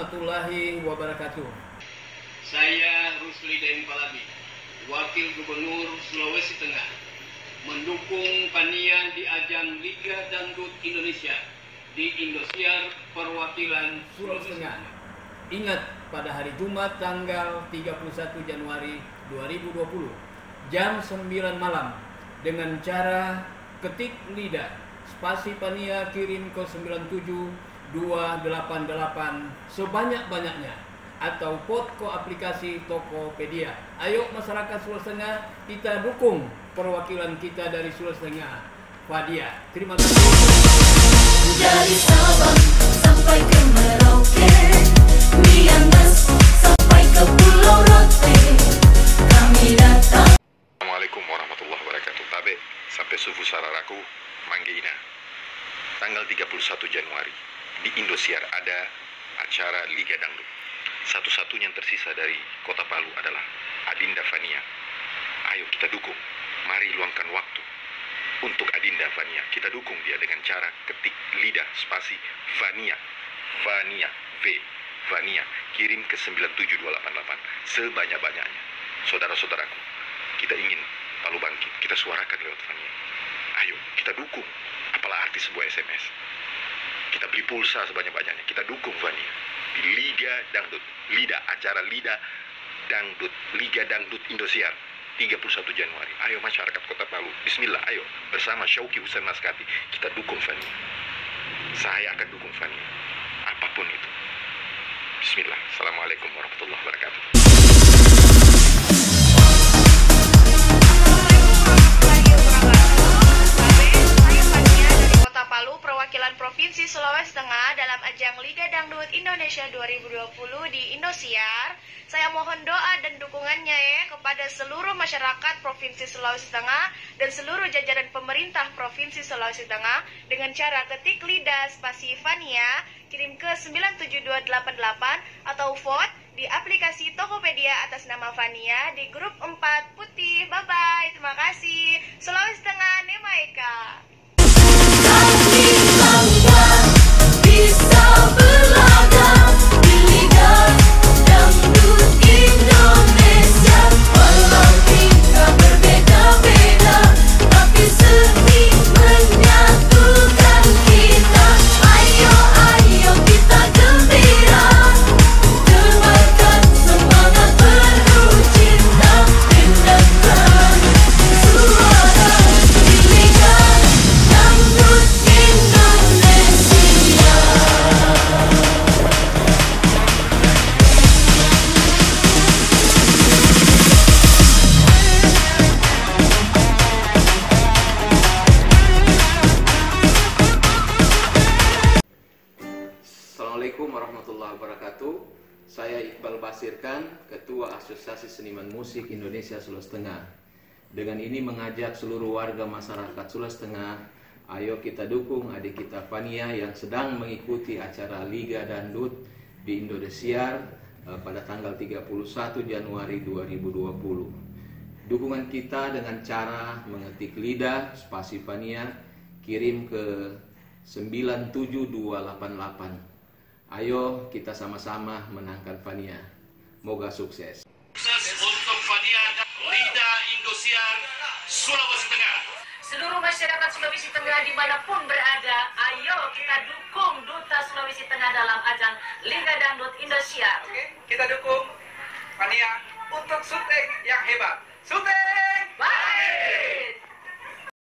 warahmatullahi wabarakatuh. Saya Rusli Daeng Palabi, Wakil Gubernur Sulawesi Tengah, mendukung Pania di ajang Liga Dangdut Indonesia di Indosiar perwakilan Sulawesi Tengah. Ingat, pada hari Jumat tanggal 31 Januari 2020 jam 9 malam dengan cara ketik lidah spasi Pania kirim ke 97288 sebanyak-banyaknya atau ke aplikasi Tokopedia. Ayo masyarakat Sulawesi Tengah, kita dukung perwakilan kita dari Sulawesi Tengah, Fadia. Terima kasih. Dari Sabang sampai ke Merauke, Miangas sampai ke Pulau Rote, kami datang. Assalamualaikum warahmatullahi wabarakatuh. Tabe sampai sufu sararaku Manggeina. Tanggal 31 Januari di Indosiar ada acara Liga Dangdut. Satu-satunya yang tersisa dari Kota Palu adalah Adinda Fania. Ayo kita dukung. Mari luangkan waktu untuk Adinda Fania. Kita dukung dia dengan cara ketik lidah spasi Fania. Fania Fania kirim ke 97288 sebanyak-banyaknya. Saudara-saudaraku, kita ingin Palu bangkit. Kita suarakan lewat Fania. Ayo kita dukung. Apalah arti sebuah SMS. Kita beli pulsa sebanyak-banyaknya. Kita dukung Fania di Liga Dangdut, acara Liga Dangdut Indosiar 31 Januari. Ayo masyarakat Kota Palu, bismillah, ayo bersama Syauki Husain Maskati kita dukung Fania. Saya akan dukung Fania apapun itu. Bismillah. Assalamualaikum warahmatullahi wabarakatuh. Perwakilan Provinsi Sulawesi Tengah dalam ajang Liga Dangdut Indonesia 2020 di Indosiar. Saya mohon doa dan dukungannya ya kepada seluruh masyarakat Provinsi Sulawesi Tengah dan seluruh jajaran pemerintah Provinsi Sulawesi Tengah dengan cara ketik lidah spasi Fania, kirim ke 97288 atau vote di aplikasi Tokopedia atas nama Fania di grup 4 Putih. Bye-bye, terima kasih. Sulawesi Tengah, Nemaika. Bisa berlaga di Liga Dangdut Indonesia. Walau kita berbeda-beda, tapi seni menyatukan kita. Ayo, ayo kita gembira, tebarkan semangat penuh cinta. Indahkan suara di Liga Dangdut Indonesia. Assalamualaikum warahmatullahi wabarakatuh. Saya Iqbal Basirkan, Ketua Asosiasi Seniman Musik Indonesia Sulawesi Tengah. Dengan ini mengajak seluruh warga masyarakat Sulawesi Tengah, ayo kita dukung adik kita Fania yang sedang mengikuti acara Liga Dangdut di Indosiar pada tanggal 31 Januari 2020. Dukungan kita dengan cara mengetik lidah spasi Fania, kirim ke 97288. Ayo kita sama-sama menangkan Fania. Moga sukses. Sukses untuk Fania dan Liga Indosiar Sulawesi Tengah. Seluruh masyarakat Sulawesi Tengah dimanapun berada, ayo kita dukung Duta Sulawesi Tengah dalam ajang Liga Dangdut Indosiar. Oke, kita dukung Fania untuk syuting yang hebat. Syuting! Bye!